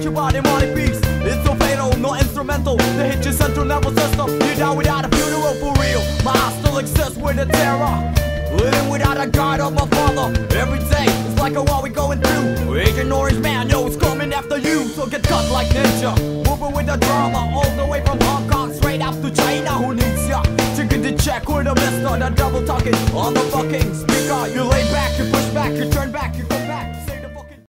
your body, money, peace. It's so fatal, no instrumental. They hit your central nervous system. You die without a funeral for real. My heart still exists with a terror. Living without a guide of my father. Every day, it's like a war we going through. Agent Orange Man, yo, it's coming after you. So get cut like ninja. Moving with the drama, all the way from Hong Kong straight up to China. Who needs ya? Taking the check with a mister, the double talking on the fucking speaker. You lay back, you push back, you turn back, you go